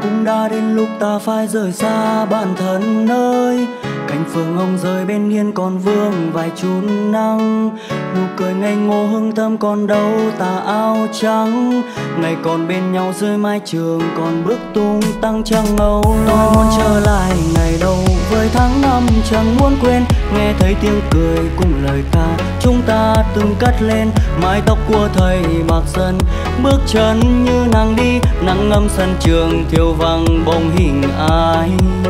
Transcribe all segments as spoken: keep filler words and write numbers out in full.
Cũng đã đến lúc ta phải rời xa bản thân ơi. Cánh phượng hồng rơi bên hiên còn vương vài chút nắng. Nụ cười ngây ngô hương thơm còn đâu tà áo trắng. Ngày còn bên nhau dưới mái trường còn bước tung tăng trăng âu. Tôi muốn trở lại ngày đầu với tháng năm chẳng muốn quên. Nghe thấy tiếng cười cùng lời ca chúng ta từng cất lên. Mái tóc của thầy bạc dần, bước chân như nàng đi. Nắng ngâm sân trường thiêu vàng bóng hình ai.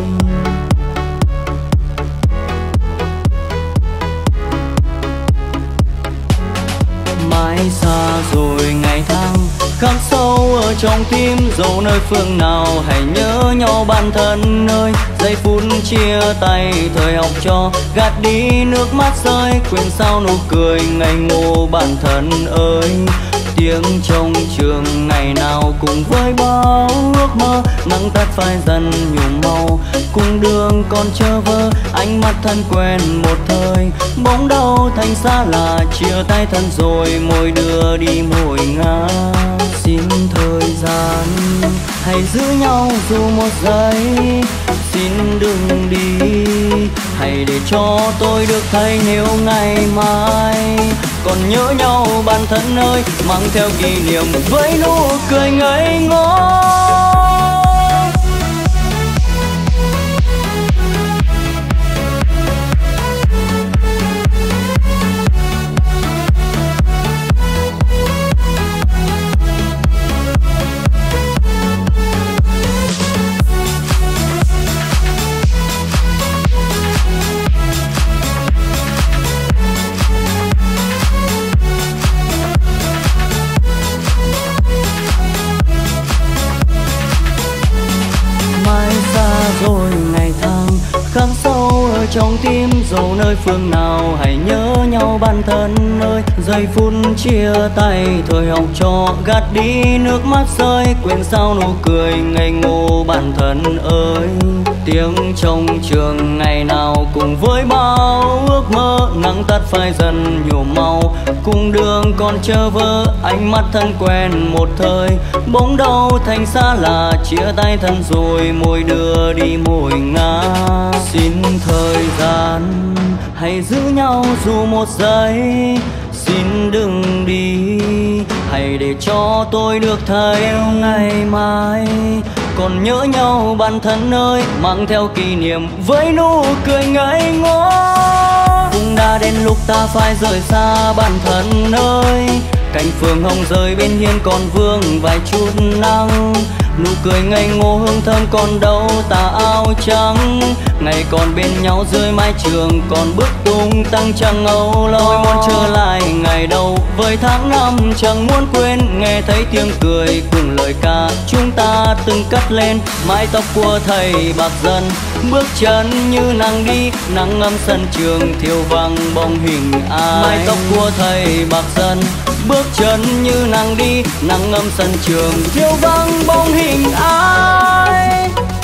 Mãi xa rồi ngày tháng khắc sâu ở trong tim. Dẫu nơi phương nào hãy nhớ nhau bản thân ơi. Giây phút chia tay thời học trò gạt đi nước mắt rơi. Quên sao nụ cười ngây ngô bản thân ơi. Tiếng trong trường ngày nào cùng với bao ước mơ. Nắng tắt phai dần nhuộm màu cùng đường còn chờ vơ. Ánh mắt thân quen một thời bỗng đâu thành xa lạ. Chia tay thân rồi môi đưa đi môi ngã. Xin thời gian hãy giữ nhau dù một giây. Xin đừng đi hãy để cho tôi được thấy nếu ngày mai còn nhớ nhau bản thân ơi. Mang theo kỷ niệm với nụ cười ngây ngô. Rồi ngày tháng khắc sâu ở trong tim. Dẫu nơi phương nào hãy nhớ nhau bản thân ơi. Giây phút chia tay thời học trò gạt đi nước mắt rơi. Quên sao nụ cười ngây ngô bản thân ơi. Tiếng trong trường ngày nào cùng với bao ước mơ. Nắng tắt phai dần nhuộm màu cùng đường còn chờ vơ. Ánh mắt thân quen một thời bỗng đâu thành xa lạ. Chia tay thân rồi môi đưa đi môi ngã. Xin thời gian hãy giữ nhau dù một giây. Xin đừng đi hãy để cho tôi được thấy ngày mai còn nhớ nhau bản thân ơi. Mang theo kỷ niệm với nụ cười ngây ngô. Cũng đã đến lúc ta phải rời xa bản thân ơi. Cánh phượng hồng rơi bên hiên còn vương vài chút nắng. Nụ cười ngây ngô hương thơm còn đâu tà áo trắng. Ngày còn bên nhau dưới mái trường còn bước tung tăng trăng âu lo. Tôi muốn trở lại ngày đầu với tháng năm chẳng muốn quên. Nghe thấy tiếng cười cùng lời ca chúng ta từng cất lên. Mái tóc của thầy bạc dần, bước chân như nàng đi. Nắng ngâm sân trường thiêu vàng bóng hình ai. Mái tóc của thầy bạc dần, bước chân như nàng đi. Nắng ngâm sân trường thiêu vắng bóng hình ai.